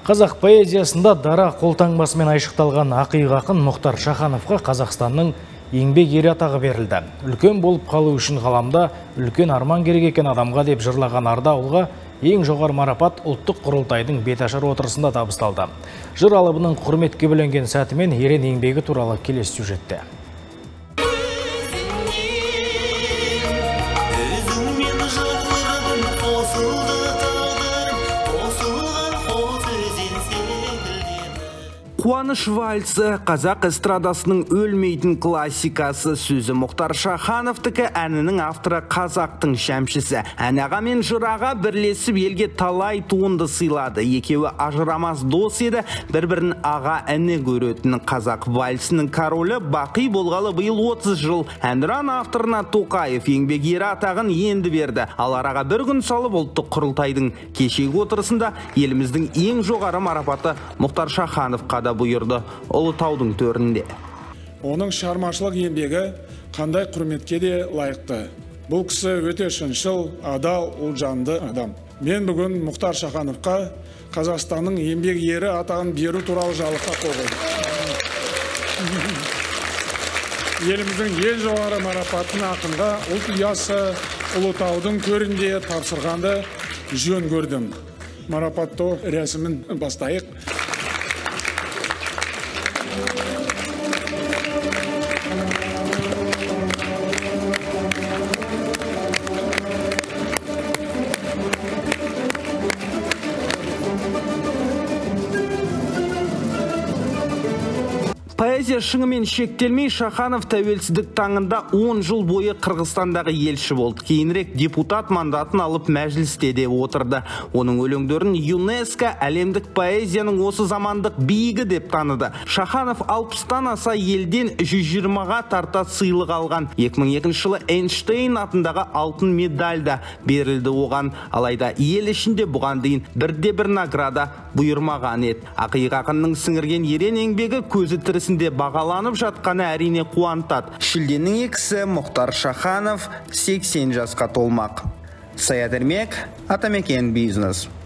Қазақ поэзиясында дара қолтаңбасымен айшықталған ақиық ақын Мұхтар Шахановқа Қазақстанның еңбек ері атағы берілді. Үлкен болып қалу үшін ғаламда үлкен арман керек екен адамға деп жырлаған Ардауылға ең жоғары марапат ұлттық құрылтайдың беташар отырысында табысталды. Жыр алыбының құрметке бөленген сәтімен ерен еңбегі туралы келесі сюжетте. Қуаныш вальсы, қазақ эстрадасының өлмейтін классикасы сөзі. Мұхтар Шахановтікі әнінің авторы қазақтың шәмшісі. Ән аға мен жыр аға бірлесіп елге талай туынды сыйлады. Екеуі ажырамас дос еді, бір-бірін аға әні көретін. Қазақ вальсінің королі бақи болғалы биыл 30 жыл. Әнұран авторына Тоқаев еңбек ері атағын енді берді. Ал араға бір күн салып ұлттық құрылтайдың кешегі отырысында еліміздің ең жоғары марапаты Мұхтар Шахановқа бұйырды. Ұлытаудың төрінде. Оның шығармашылық еңбегі қандай құрметке де лайықты. Бұл кісі өте шыншыл, адал, ұлтжанды адам. Мен бүгін Мұхтар Шахановқа Қазақстанның еңбек ері атағын беру туралы жарлыққа қол қойдым. Еліміздің ең жоғары марапатын ақынға ұлт ұясы Ұлытаудың төрінде тапсырғанды жөн көрдім. Марапаттау рәсімін бастайық. Поэзия шыңымен шектелмей, Шаханов тәуелсіздік таңында 10 жыл бойы Қырғызстандағы елші болды. Кейінірек депутат мандатын алып мәжілісте де отырды. Оның өлеңдерін ЮНЕСКО әлемдік поэзияның осы замандық биігі деп таныды. Шаханов 60-тан аса елден 120-ға тарта сыйлық алған. 2002 жылы Эйнштейн атындағы алтын медаль да берілді оған. Алайда ел ішінде бұған дейін бірде-бір награда бұйырмаған еді. Ақиық ақынның сіңірген ерен еңбегі көзі тірісінде бағаланып жатқаны әрине қуантады. Шілденің 2-сі Мұхтар Шаханов 80 жасқа толмақ. Саят Ермек, Атамекен бизнес.